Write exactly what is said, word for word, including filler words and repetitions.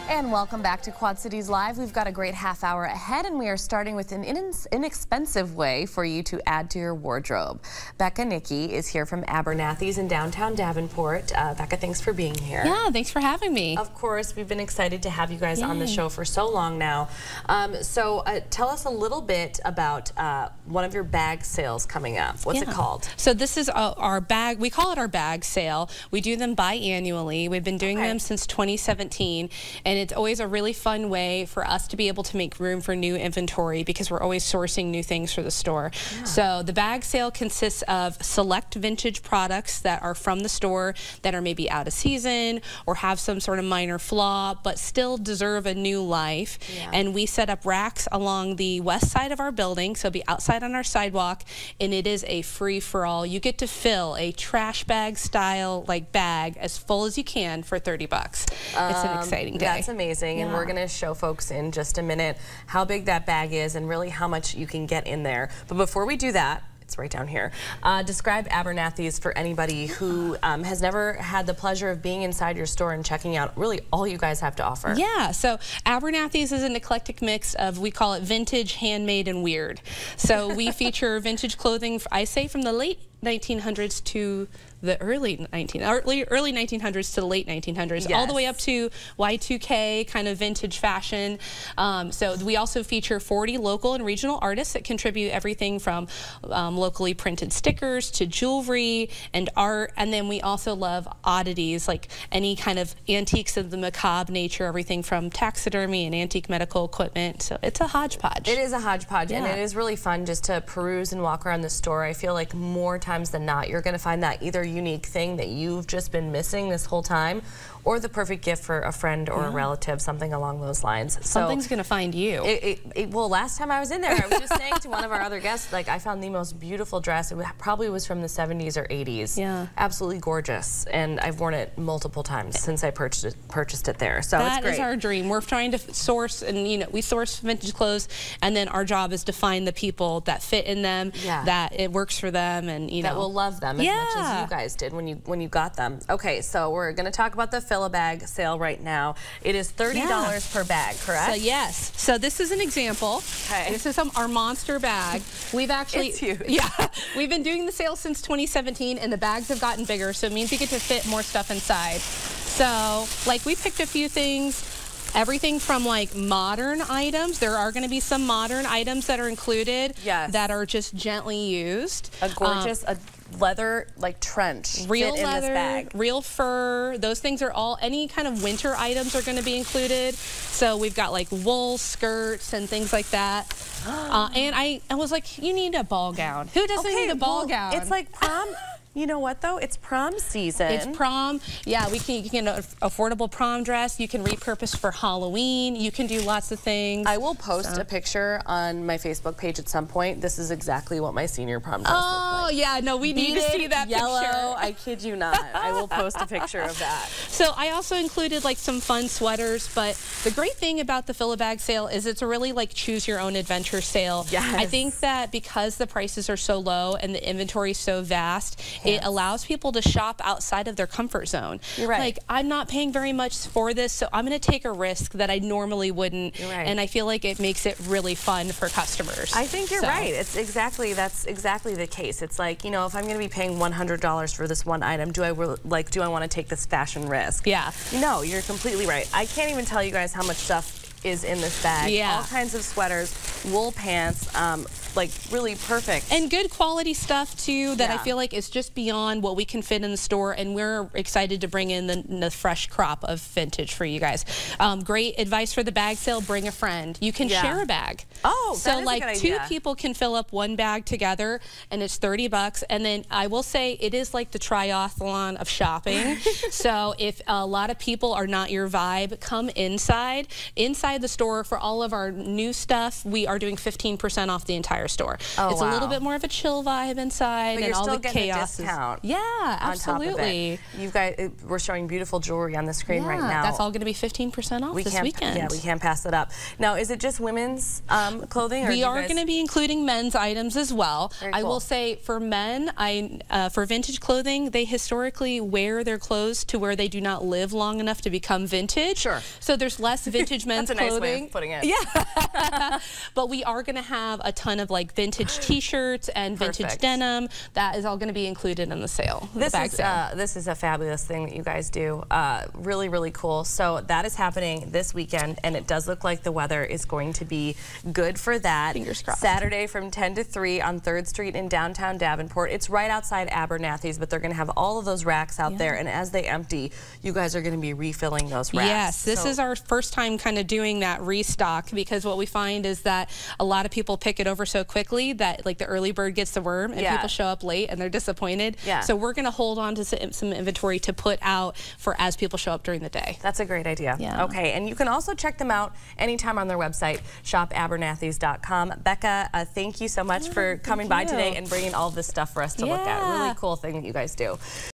And welcome back to Quad Cities Live. We've got a great half hour ahead, and we are starting with an inexpensive way for you to add to your wardrobe. Becca Nicky is here from Abernathy's in downtown Davenport. Uh, Becca, thanks for being here. Yeah, thanks for having me. Of course, we've been excited to have you guys Yay. on the show for so long now. Um, so uh, tell us a little bit about uh, one of your bag sales coming up. What's yeah. it called? So this is our, our bag, we call it our bag sale. We do them biannually. We've been doing okay. them since twenty seventeen, and it's always a really fun way for us to be able to make room for new inventory because we're always sourcing new things for the store. Yeah. So the bag sale consists of select vintage products that are from the store that are maybe out of season or have some sort of minor flaw but still deserve a new life. Yeah. And we set up racks along the west side of our building, so it'll be outside on our sidewalk, and it is a free-for-all. You get to fill a trash bag style like bag as full as you can for thirty bucks. Um, it's an exciting day. That's amazing. Yeah. And we're going to show folks in just a minute how big that bag is and really how much you can get in there. But before we do that, it's right down here. Uh, describe Abernathy's for anybody who um, has never had the pleasure of being inside your store and checking out really all you guys have to offer. Yeah, so Abernathy's is an eclectic mix of, we call it vintage, handmade, and weird. So we feature vintage clothing, I say from the late nineteen hundreds to the early nineteen early early nineteen hundreds to the late nineteen hundreds, yes. all the way up to Y two K kind of vintage fashion. Um, so we also feature forty local and regional artists that contribute everything from um, locally printed stickers to jewelry and art, and then we also love oddities like any kind of antiques of the macabre nature, everything from taxidermy and antique medical equipment. So it's a hodgepodge. It is a hodgepodge, yeah. and it is really fun just to peruse and walk around the store. I feel like more times than not, you're going to find that either unique thing that you've just been missing this whole time, or the perfect gift for a friend or yeah. a relative, something along those lines. Something's so going to find you. It, it, it, well, last time I was in there, I was just saying to one of our other guests, like, I found the most beautiful dress. It probably was from the seventies or eighties. Yeah. Absolutely gorgeous. And I've worn it multiple times since I purchased it, purchased it there. So that it's great. is our dream. We're trying to source, and you know, we source vintage clothes, and then our job is to find the people that fit in them, yeah. that it works for them, and you know, that will love them as yeah. much as you guys did when you when you got them. Okay, so we're going to talk about the Fill-A-Bag sale right now. It is thirty dollars yeah. per bag, correct? So yes. So this is an example. Okay. This is some, our monster bag. We've actually, it's huge. Yeah, we've been doing the sale since twenty seventeen, and the bags have gotten bigger, so it means you get to fit more stuff inside. So, like, we picked a few things. Everything from like modern items. There are going to be some modern items that are included yes. that are just gently used. A gorgeous um, a leather like trench real fit leather, in this bag. Real fur. Those things are all, any kind of winter items are going to be included. So we've got like wool skirts and things like that. uh, and I, I was like, you need a ball gown. Who doesn't okay, need a ball well, gown? It's like prom. You know what though? It's prom season. It's prom. Yeah, we can, you can get an affordable prom dress. You can repurpose for Halloween. You can do lots of things. I will post so. a picture on my Facebook page at some point. This is exactly what my senior prom dress oh, looked like. yeah, no, we need to see that yellow, picture. I kid you not. I will post a picture of that. So I also included like some fun sweaters, but the great thing about the Fill-A-Bag sale is it's a really like choose your own adventure sale. Yes. I think that because the prices are so low and the inventory is so vast, yes. it allows people to shop outside of their comfort zone. You're right. Like, I'm not paying very much for this, so I'm going to take a risk that I normally wouldn't. You're right. And I feel like it makes it really fun for customers. I think you're so. right. It's exactly, that's exactly the case. It's like, you know, if I'm going to be paying one hundred dollars for this one item, do I like, do I want to take this fashion risk? Yeah. No, you're completely right. I can't even tell you guys how much stuff is in this bag. Yeah. All kinds of sweaters, wool pants, um, like really perfect. And good quality stuff too that yeah. I feel like is just beyond what we can fit in the store, and we're excited to bring in the, the fresh crop of vintage for you guys. Um, great advice for the bag sale, bring a friend. You can yeah. share a bag. Oh, so that is like a good two idea. people can fill up one bag together, and it's thirty bucks. And then I will say it is like the triathlon of shopping. So if a lot of people are not your vibe, come inside. Inside the store for all of our new stuff, we are are doing fifteen percent off the entire store. Oh, it's wow. a little bit more of a chill vibe inside, but and you're all still the getting chaos a is. discount Yeah, on top of absolutely. it. You've got it, we're showing beautiful jewelry on the screen Yeah, right now. that's all going to be fifteen percent off we this can't, weekend. Yeah, we can't pass it up. Now, is it just women's um, clothing? Or we do you are guys... going to be including men's items as well. Very I cool. will say for men, I uh, for vintage clothing, they historically wear their clothes to where they do not live long enough to become vintage. Sure. So there's less vintage men's That's a nice clothing. way of putting it. Yeah. But we are going to have a ton of like vintage T-shirts and vintage Perfect. denim. That is all going to be included in the sale. This the bag is sale. uh, this is a fabulous thing that you guys do. Uh, really, really cool. So that is happening this weekend, and it does look like the weather is going to be good for that. Fingers crossed. Saturday from ten to three on third street in downtown Davenport. It's right outside Abernathy's, but they're going to have all of those racks out Yeah. there, and as they empty, you guys are going to be refilling those racks. Yes, this So- is our first time kind of doing that restock, because what we find is that a lot of people pick it over so quickly that like the early bird gets the worm, and Yeah. people show up late and they're disappointed. Yeah. So we're going to hold on to some, some inventory to put out for as people show up during the day. That's a great idea. Yeah. Okay, and you can also check them out anytime on their website, shop abernathys dot com. Becca, uh, thank you so much Yeah, for thank coming by you. today and bringing all this stuff for us to look at. Yeah. Really cool thing that you guys do.